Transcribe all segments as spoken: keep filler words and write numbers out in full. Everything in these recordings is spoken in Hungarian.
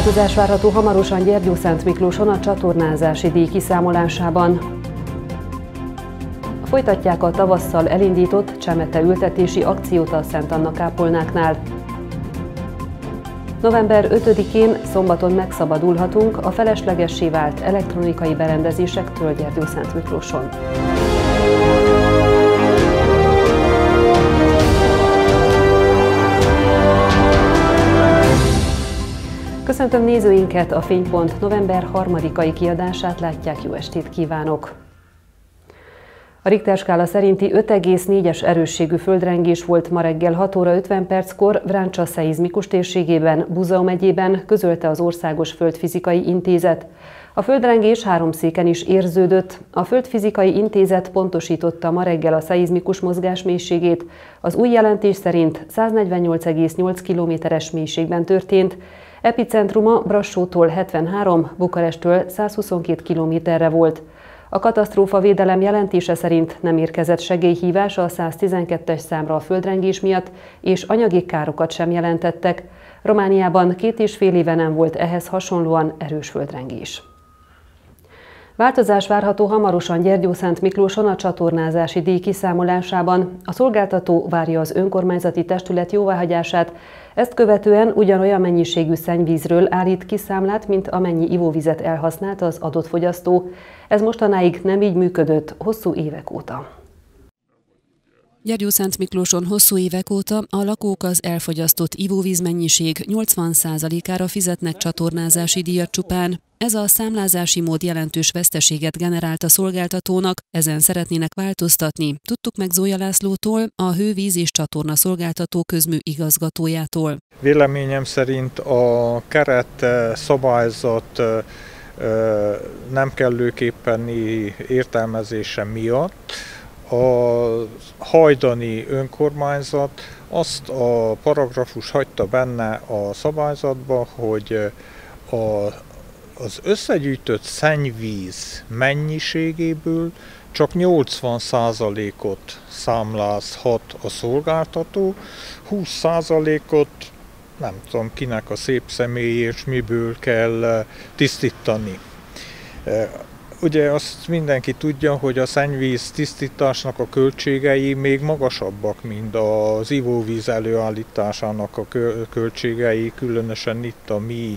Változás várható hamarosan Gyergyószentmiklóson a csatornázási díj kiszámolásában. Folytatják a tavasszal elindított csemete ültetési akciót a Szent Anna kápolnáknál. november ötödikén szombaton megszabadulhatunk a feleslegessé vált elektronikai berendezésektől Gyergyószentmiklóson. Köszöntöm nézőinket, a Fénypont november harmadikai kiadását látják, jó estét kívánok! A Richter skála szerinti öt egész négyes erősségű földrengés volt ma reggel hat óra ötven perckor Vráncsa szeizmikus térségében, Buzau megyében, közölte az Országos Földfizikai Intézet. A földrengés Háromszéken is érződött. A Földfizikai Intézet pontosította ma reggel a szeizmikus mozgás mélységét. Az új jelentés szerint száznegyvennyolc egész nyolc kilométeres mélységben történt. Epicentruma Brassótól hetvenhárom, Bukarestől százhuszonkettő kilométerre volt. A katasztrófavédelem jelentése szerint nem érkezett segélyhívás a száztizenkettes számra a földrengés miatt, és anyagi károkat sem jelentettek. Romániában két és fél éve nem volt ehhez hasonlóan erős földrengés. Változás várható hamarosan Gyergyószentmiklóson a csatornázási díj kiszámolásában. A szolgáltató várja az önkormányzati testület jóváhagyását, ezt követően ugyanolyan mennyiségű szennyvízről állít ki számlát, mint amennyi ivóvizet elhasznált az adott fogyasztó. Ez mostanáig nem így működött hosszú évek óta. Gyergyószentmiklóson hosszú évek óta a lakók az elfogyasztott ivóvíz mennyiség nyolcvan százalékára fizetnek csatornázási díjat csupán. Ez a számlázási mód jelentős veszteséget generált a szolgáltatónak, ezen szeretnének változtatni. Tudtuk meg Zója Lászlótól, a Hővíz és Csatorna Szolgáltató közmű igazgatójától. Véleményem szerint a keret szabályzat nem kellőképpeni értelmezése miatt a hajdani önkormányzat azt a paragrafus hagyta benne a szabályzatba, hogy a, az összegyűjtött szennyvíz mennyiségéből csak nyolcvan százalékot számlázhat a szolgáltató, húsz százalékot nem tudom kinek a szép személy és miből kell tisztítani. Ugye azt mindenki tudja, hogy a szennyvíz tisztításnak a költségei még magasabbak, mint az ivóvíz előállításának a költségei, különösen itt a mi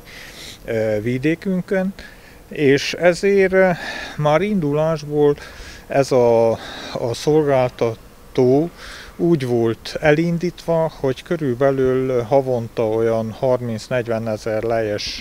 vidékünkön, és ezért már indulásból ez a, a szolgáltató úgy volt elindítva, hogy körülbelül havonta olyan harminc-negyven ezer lejes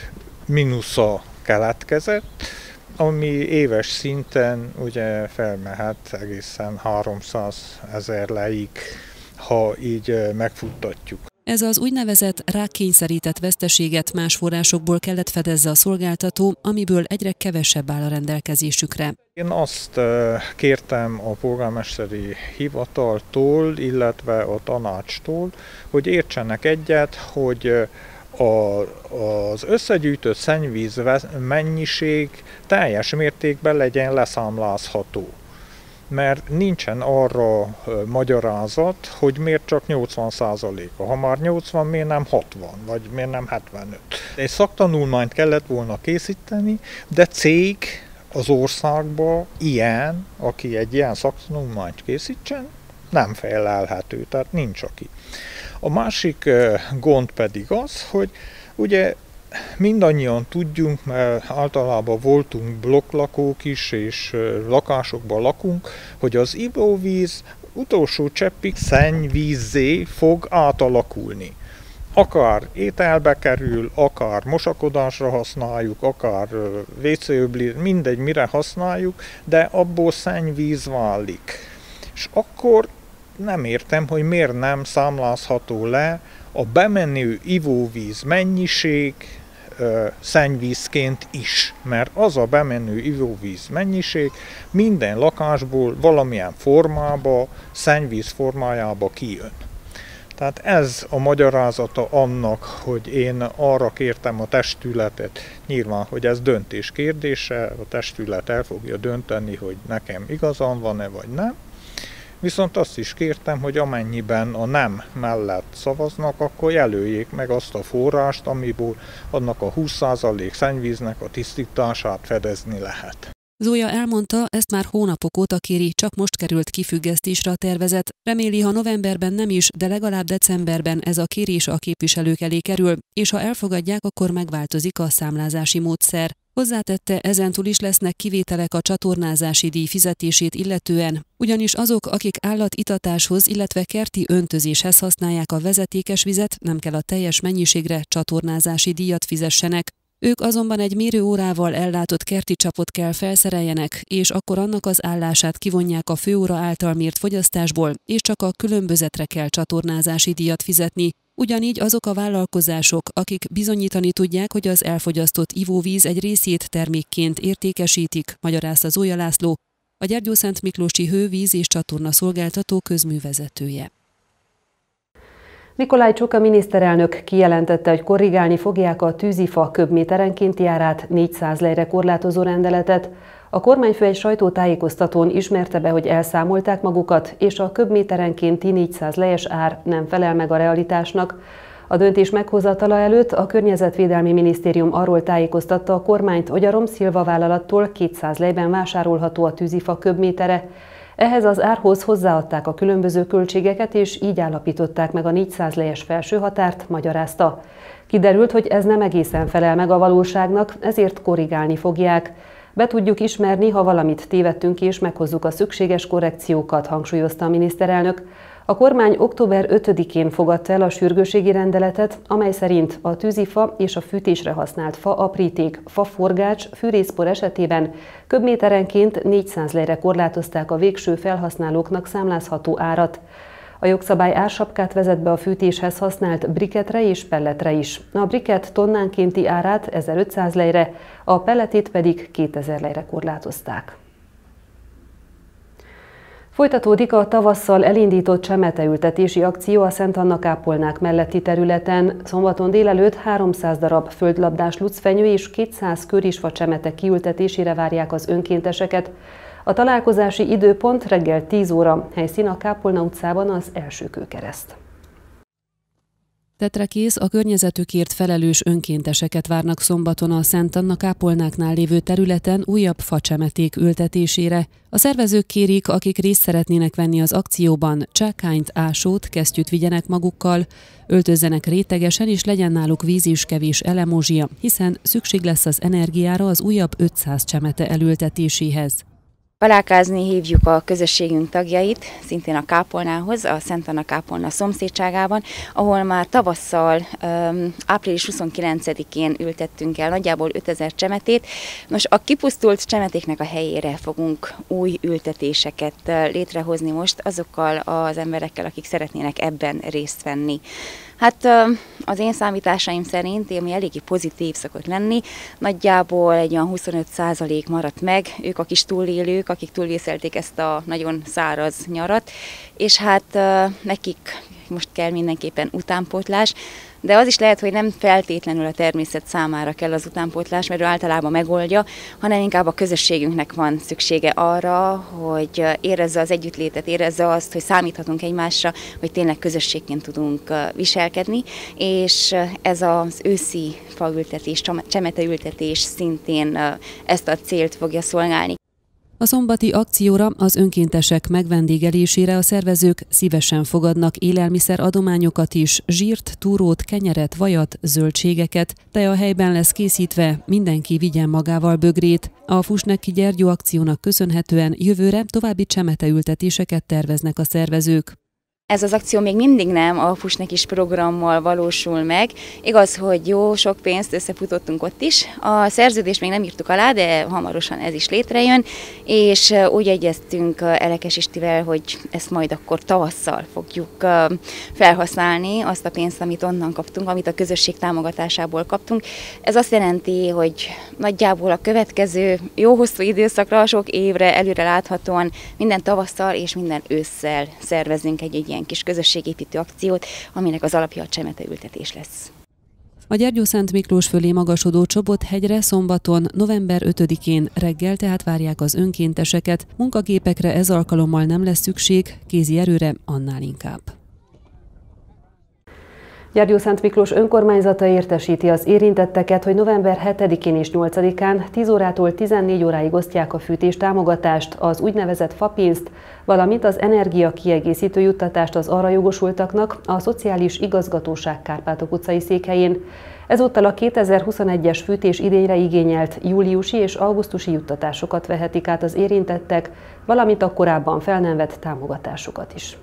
mínusza keletkezett, ami éves szinten ugye felmehet egészen háromszáz ezer leig, ha így megfuttatjuk. Ez az úgynevezett rákényszerített veszteséget más forrásokból kellett fedezze a szolgáltató, amiből egyre kevesebb áll a rendelkezésükre. Én azt kértem a polgármesteri hivataltól, illetve a tanácstól, hogy értsenek egyet, hogy A, az összegyűjtött szennyvíz mennyiség teljes mértékben legyen leszámlázható. Mert nincsen arra magyarázat, hogy miért csak nyolcvan százaléka. Ha már nyolcvan, miért nem hatvan, vagy miért nem hetvenöt. Egy szaktanulmányt kellett volna készíteni, de cég az országban ilyen, aki egy ilyen szaktanulmányt készítsen, nem felelhető, tehát nincs aki. A másik gond pedig az, hogy ugye mindannyian tudjunk, mert általában voltunk blokklakók is, és lakásokban lakunk, hogy az ivóvíz utolsó cseppig szennyvízzé fog átalakulni. Akár ételbe kerül, akár mosakodásra használjuk, akár vécéöblé, mindegy mire használjuk, de abból szennyvíz válik. És akkor nem értem, hogy miért nem számlázható le a bemenő ivóvíz mennyiség ö, szennyvízként is, mert az a bemenő ivóvíz mennyiség minden lakásból valamilyen formába, szennyvíz formájába kijön. Tehát ez a magyarázata annak, hogy én arra kértem a testületet, nyilván, hogy ez döntés kérdése, a testület el fogja dönteni, hogy nekem igazam van-e vagy nem. Viszont azt is kértem, hogy amennyiben a nem mellett szavaznak, akkor jelöljék meg azt a forrást, amiből annak a húsz százalék szennyvíznek a tisztítását fedezni lehet. Zója elmondta, ezt már hónapok óta kéri, csak most került kifüggesztésre a tervezet. Reméli, ha novemberben nem is, de legalább decemberben ez a kérés a képviselők elé kerül, és ha elfogadják, akkor megváltozik a számlázási módszer. Hozzátette, ezentúl is lesznek kivételek a csatornázási díj fizetését illetően, ugyanis azok, akik állatitatáshoz, illetve kerti öntözéshez használják a vezetékes vizet, nem kell a teljes mennyiségre csatornázási díjat fizessenek. Ők azonban egy mérőórával ellátott kerti csapot kell felszereljenek, és akkor annak az állását kivonják a főóra által mért fogyasztásból, és csak a különbözetre kell csatornázási díjat fizetni. Ugyanígy azok a vállalkozások, akik bizonyítani tudják, hogy az elfogyasztott ivóvíz egy részét termékként értékesítik, magyarázta Zója László, a Gyergyószentmiklósi Hő, Víz és Csatorna Szolgáltató közművezetője. Nikolaj Csuka miniszterelnök kijelentette, hogy korrigálni fogják a tűzifa köbméterenkénti árát négyszáz lejre korlátozó rendeletet. A kormányfő egy sajtótájékoztatón ismerte be, hogy elszámolták magukat, és a köbméterenkénti négyszáz lejes ár nem felel meg a realitásnak. A döntés meghozatala előtt a Környezetvédelmi Minisztérium arról tájékoztatta a kormányt, hogy a Romszilva vállalattól kétszáz lejben vásárolható a tűzifa köbmétere. Ehhez az árhoz hozzáadták a különböző költségeket, és így állapították meg a négyszáz lejes felső határt, magyarázta. Kiderült, hogy ez nem egészen felel meg a valóságnak, ezért korrigálni fogják. Be tudjuk ismerni, ha valamit tévedtünk, és meghozzuk a szükséges korrekciókat, hangsúlyozta a miniszterelnök. A kormány október ötödikén fogadta el a sürgősségi rendeletet, amely szerint a tűzifa és a fűtésre használt fa apríték, faforgács, fűrészpor esetében köbméterenként négyszáz lejre korlátozták a végső felhasználóknak számlázható árat. A jogszabály ársapkát vezet be a fűtéshez használt briketre és pelletre is. A briket tonnánkénti árát ezerötszáz lejre, a pelletét pedig kétezer lejre korlátozták. Folytatódik a tavasszal elindított csemeteültetési akció a Szent Anna-kápolnák melletti területen. Szombaton délelőtt háromszáz darab földlabdás lucfenyő és kétszáz körisfa csemete kiültetésére várják az önkénteseket. A találkozási időpont reggel tíz óra, helyszín a Kápolna utcában az Első Kőkereszt. Tetrekész a környezetükért felelős önkénteseket várnak szombaton a Szent Anna-kápolnáknál lévő területen újabb facsemeték ültetésére. A szervezők kérik, akik részt szeretnének venni az akcióban, csákányt, ásót, kesztyűt vigyenek magukkal, öltözzenek rétegesen és legyen náluk víz és kevés elemózsia, hiszen szükség lesz az energiára az újabb ötszáz csemete elültetéséhez. Találkozni hívjuk a közösségünk tagjait, szintén a kápolnához, a Szent Anna kápolna szomszédságában, ahol már tavasszal, április huszonkilencedikén ültettünk el nagyjából ötezer csemetét. Nos, a kipusztult csemetéknek a helyére fogunk új ültetéseket létrehozni most azokkal az emberekkel, akik szeretnének ebben részt venni. Hát az én számításaim szerint, ami eléggé pozitív szokott lenni, nagyjából egy olyan huszonöt százalék maradt meg, ők a kis túlélők, akik túlvészelték ezt a nagyon száraz nyarat, és hát nekik most kell mindenképpen utánpótlás, de az is lehet, hogy nem feltétlenül a természet számára kell az utánpótlás, mert ő általában megoldja, hanem inkább a közösségünknek van szüksége arra, hogy érezze az együttlétet, érezze azt, hogy számíthatunk egymásra, hogy tényleg közösségként tudunk viselkedni, és ez az őszi faültetés, csemeteültetés szintén ezt a célt fogja szolgálni. A szombati akcióra, az önkéntesek megvendégelésére a szervezők szívesen fogadnak élelmiszer adományokat is, zsírt, túrót, kenyeret, vajat, zöldségeket, de a helyben lesz készítve, mindenki vigyen magával bögrét. A Fusneki Gyergyó akciónak köszönhetően jövőre további csemeteültetéseket terveznek a szervezők. Ez az akció még mindig nem a Fusnekis programmal valósul meg. Igaz, hogy jó, sok pénzt összefutottunk ott is. A szerződést még nem írtuk alá, de hamarosan ez is létrejön, és úgy egyeztünk Elekes Istivel, hogy ezt majd akkor tavasszal fogjuk felhasználni, azt a pénzt, amit onnan kaptunk, amit a közösség támogatásából kaptunk. Ez azt jelenti, hogy nagyjából a következő jó hosszú időszakra, sok évre előre láthatóan minden tavasszal és minden ősszel szervezünk egy, egy ilyen kis közösségépítő akciót, aminek az alapja a csemeteültetés lesz. A Gyergyószent Miklós fölé magasodó Csobot-hegyre szombaton, november ötödikén reggel tehát várják az önkénteseket, munkagépekre ez alkalommal nem lesz szükség, kézi erőre annál inkább. Gyergyószent Miklós önkormányzata értesíti az érintetteket, hogy november hetedikén és nyolcadikán tíz órától tizennégy óráig osztják a fűtés támogatást, az úgynevezett fapénzt, valamint az energia kiegészítő juttatást az arra jogosultaknak a Szociális Igazgatóság Kárpátok utcai székhelyén. Ezúttal a kétezer-huszonegyes fűtés idényre igényelt júliusi és augusztusi juttatásokat vehetik át az érintettek, valamint a korábban fel nem vett támogatásokat is.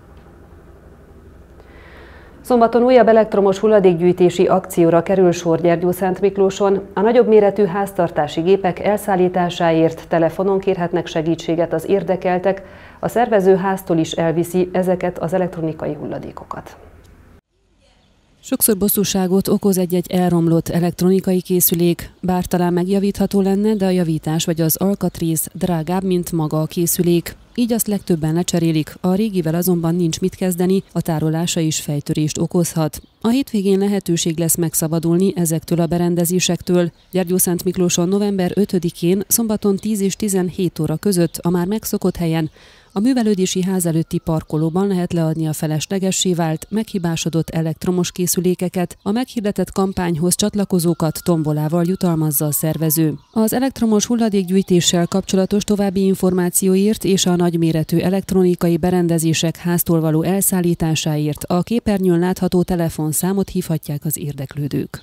Szombaton újabb elektromos hulladékgyűjtési akcióra kerül sor Gyergyószent Miklóson. A nagyobb méretű háztartási gépek elszállításáért telefonon kérhetnek segítséget az érdekeltek, a szervező háztól is elviszi ezeket az elektronikai hulladékokat. Sokszor bosszúságot okoz egy-egy elromlott elektronikai készülék, bár talán megjavítható lenne, de a javítás vagy az alkatrész drágább, mint maga a készülék. Így azt legtöbben lecserélik, a régivel azonban nincs mit kezdeni, a tárolása is fejtörést okozhat. A hétvégén lehetőség lesz megszabadulni ezektől a berendezésektől. Gyergyószent Miklóson november ötödikén, szombaton tíz és tizenhét óra között a már megszokott helyen, a művelődési ház előtti parkolóban lehet leadni a feleslegessé vált, meghibásodott elektromos készülékeket, a meghirdetett kampányhoz csatlakozókat tombolával jutalmazza a szervező. Az elektromos hulladékgyűjtéssel kapcsolatos további információért és a nagyméretű elektronikai berendezések háztól való elszállításáért a képernyőn látható telefonszámot hívhatják az érdeklődők.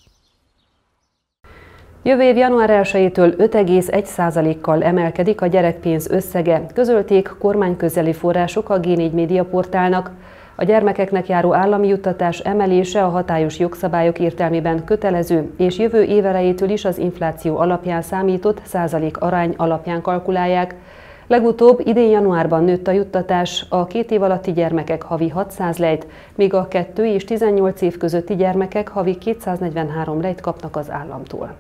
Jövő év január elsejétől öt egész egy százalékkal emelkedik a gyerekpénz összege, közölték kormányközeli források a G négy Média portálnak. A gyermekeknek járó állami juttatás emelése a hatályos jogszabályok értelmében kötelező, és jövő év elejétől is az infláció alapján számított százalék arány alapján kalkulálják. Legutóbb idén januárban nőtt a juttatás, a két év alatti gyermekek havi hatszáz lejt, míg a kettő és tizennyolc év közötti gyermekek havi kétszáznegyvenhárom lejt kapnak az államtól.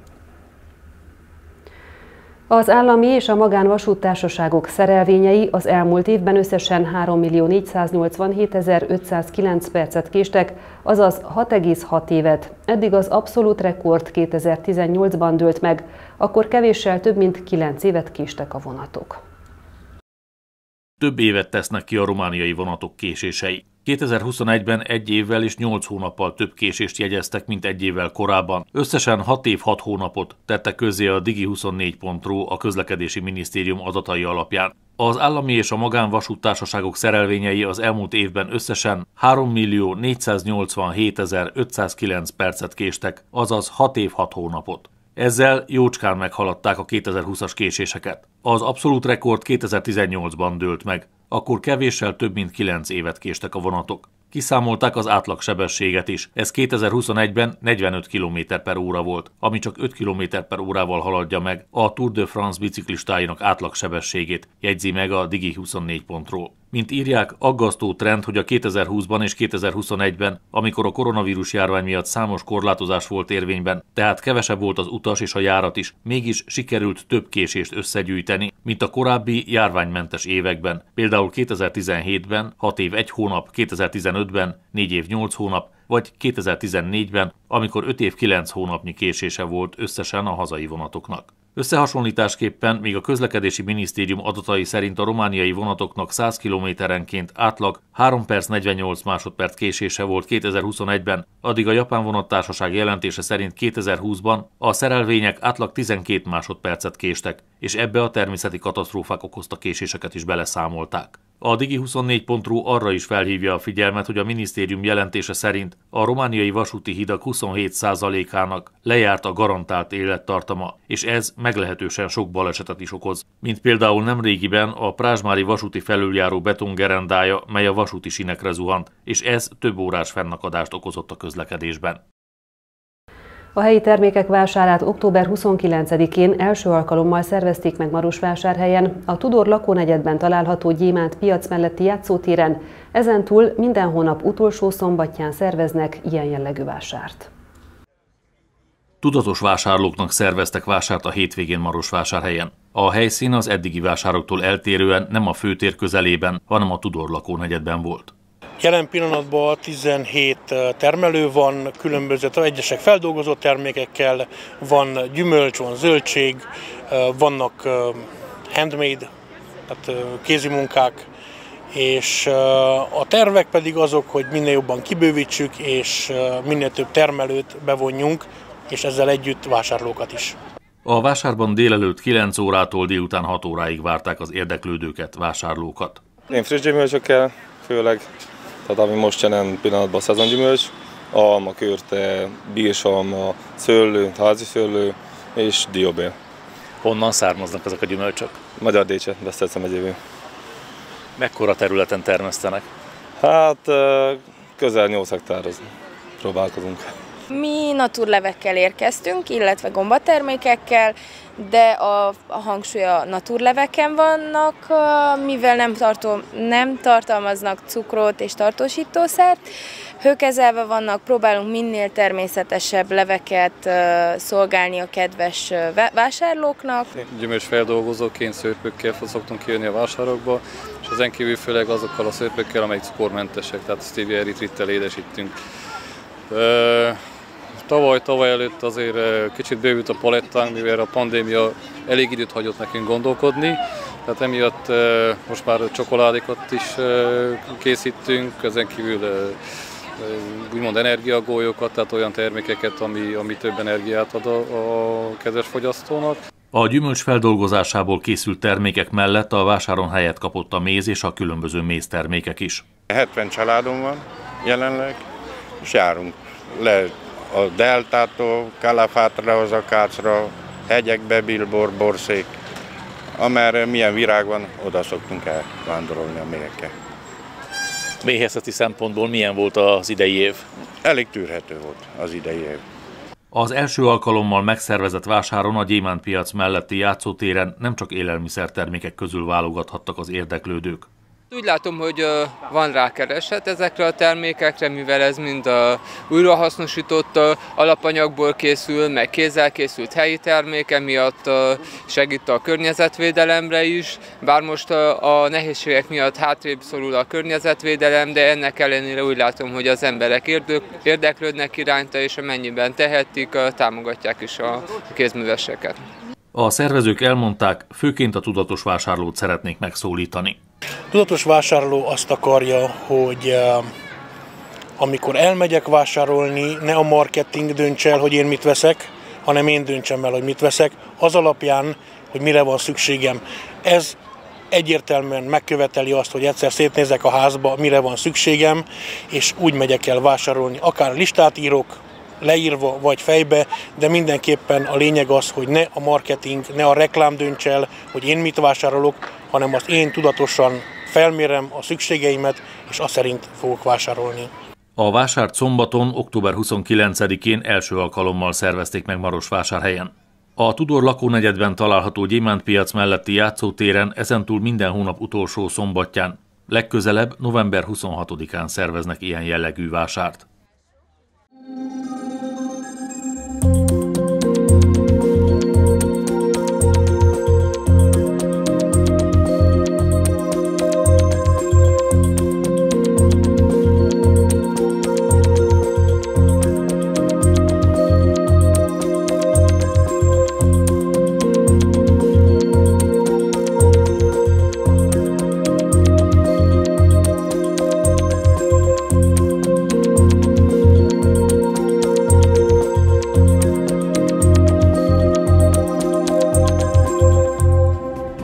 Az állami és a magánvasúttársaságok szerelvényei az elmúlt évben összesen három millió négyszáznyolcvanhétezer-ötszázkilenc percet késtek, azaz hat egész hat évet. Eddig az abszolút rekord kétezer-tizennyolcban dőlt meg, akkor kevéssel több mint kilenc évet késtek a vonatok. Több évet tesznek ki a romániai vonatok késései. kétezer-huszonegyben egy évvel és nyolc hónappal több késést jegyeztek, mint egy évvel korábban. Összesen hat év hat hónapot tette közzé a digi huszonnégy pont ru a közlekedési minisztérium adatai alapján. Az állami és a magánvasúttársaságok szerelvényei az elmúlt évben összesen három millió négyszáznyolcvanhétezer-ötszázkilenc percet késtek, azaz hat év hat hónapot. Ezzel jócskán meghaladták a kétezer-húszas késéseket. Az abszolút rekord kétezer-tizennyolcban dőlt meg, akkor kevéssel több mint kilenc évet késtek a vonatok. Kiszámolták az átlagsebességet is. Ez kétezer-huszonegyben negyvenöt kilométer per óra volt, ami csak öt kilométer per órával haladja meg a Tour de France biciklistáinak átlagsebességét, jegyzi meg a digi huszonnégy pont ru. Mint írják, aggasztó trend, hogy a kétezer-húszban és kétezer-huszonegyben, amikor a koronavírus járvány miatt számos korlátozás volt érvényben, tehát kevesebb volt az utas és a járat is, mégis sikerült több késést összegyűjteni, mint a korábbi járványmentes években. Például kétezer-tizenhétben hat év egy hónap, kétezer-tizenötben négy év nyolc hónap, vagy kétezer-tizennégyben, amikor öt év kilenc hónapnyi késése volt összesen a hazai vonatoknak. Összehasonlításképpen még a közlekedési minisztérium adatai szerint a romániai vonatoknak száz kilométerenként átlag három perc negyvennyolc másodperc késése volt kétezer-huszonegyben, addig a japán vonattársaság jelentése szerint kétezer-húszban a szerelvények átlag tizenkét másodpercet késtek, és ebbe a természeti katasztrófák okozta késéseket is beleszámolták. A digi huszonnégy pont ru arra is felhívja a figyelmet, hogy a minisztérium jelentése szerint a romániai vasúti hidak huszonhét százalékának lejárt a garantált élettartama, és ez meglehetősen sok balesetet is okoz, mint például nemrégiben a prázsmári vasúti felüljáró betongerendája, mely a vasúti sínekre zuhant, és ez több órás fennakadást okozott a közlekedésben. A helyi termékek vásárát október huszonkilencedikén első alkalommal szervezték meg Marosvásárhelyen, a Tudor lakónegyedben található Gyémánt piac melletti játszótéren, ezentúl minden hónap utolsó szombatján szerveznek ilyen jellegű vásárt. Tudatos vásárlóknak szerveztek vásárt a hétvégén Marosvásárhelyen. A helyszín az eddigi vásároktól eltérően nem a főtér közelében, hanem a Tudor lakónegyedben volt. Jelen pillanatban tizenhét termelő van, különböző, egyesek feldolgozott termékekkel, van gyümölcs, van zöldség, vannak handmade, tehát kézi munkák, és a tervek pedig azok, hogy minél jobban kibővítsük, és minél több termelőt bevonjunk, és ezzel együtt vásárlókat is. A vásárban délelőtt kilenc órától délután hat óráig várták az érdeklődőket, vásárlókat. Én friss gyümölcsökkel főleg, tehát ami most jelen pillanatban a szezongyümölcs, alma, körte, bírsalma, szőlő, házi szőlő és dióbél. Honnan származnak ezek a gyümölcsök? Magyar Décse, Beszterce megyéből. Mekkora területen termesztenek? Hát közel nyolc hektárhoz próbálkozunk. Mi naturlevekkel érkeztünk, illetve gombatermékekkel, de a, a hangsúly a naturleveken vannak, mivel nem, tartom, nem tartalmaznak cukrot és tartósítószert. Hőkezelve vannak, próbálunk minél természetesebb leveket szolgálni a kedves vásárlóknak. Gyümölcsfeldolgozóként szőrpökkel szoktunk kijönni a vásárokba, és ezen kívül főleg azokkal a szőrpökkel, amelyek cukormentesek, tehát stevia eritrittel édesítünk. Tavaly, tavaly előtt azért kicsit bővült a palettánk, mivel a pandémia elég időt hagyott nekünk gondolkodni, tehát emiatt most már csokoládékat is készítünk, ezen kívül úgymond energiagólyokat, tehát olyan termékeket, ami, ami több energiát ad a, a kedves fogyasztónak. A gyümölcs feldolgozásából készült termékek mellett a vásáron helyet kapott a méz és a különböző méztermékek is. hetven családom van jelenleg, és járunk le a Deltától, Kalafátra, az Akácra, hegyekbe, Bilbor, Borszék, amerre milyen virág van, oda szoktunk elvándorolni a méhekkel. Méhészeti szempontból milyen volt az idei év? Elég tűrhető volt az idei év. Az első alkalommal megszervezett vásáron a Gyémántpiac melletti játszótéren nem csak élelmiszertermékek közül válogathattak az érdeklődők. Úgy látom, hogy van rá kereset ezekre a termékekre, mivel ez mind újrahasznosított alapanyagból készül, meg kézzel készült helyi terméke miatt segít a környezetvédelemre is, bár most a nehézségek miatt hátrébb szorul a környezetvédelem, de ennek ellenére úgy látom, hogy az emberek érdeklődnek iránta, és amennyiben tehetik, támogatják is a kézműveseket. A szervezők elmondták, főként a tudatos vásárlót szeretnék megszólítani. Tudatos vásárló azt akarja, hogy amikor elmegyek vásárolni, ne a marketing dönts el, hogy én mit veszek, hanem én döntsem el, hogy mit veszek, az alapján, hogy mire van szükségem. Ez egyértelműen megköveteli azt, hogy egyszer szétnézek a házba, mire van szükségem, és úgy megyek el vásárolni. Akár listát írok, leírva vagy fejbe, de mindenképpen a lényeg az, hogy ne a marketing, ne a reklám dönts el, hogy én mit vásárolok, hanem azt én tudatosan felmérem a szükségeimet, és azt szerint fogok vásárolni. A vásárt szombaton, október huszonkilencedikén első alkalommal szervezték meg Marosvásárhelyen. A Tudor lakónegyedben található Gyémántpiac melletti játszótéren ezentúl minden hónap utolsó szombatján, legközelebb november huszonhatodikán szerveznek ilyen jellegű vásárt.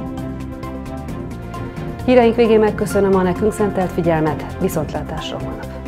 Híreink végén megköszönöm a nekünk szentelt figyelmet, viszontlátásra holnap!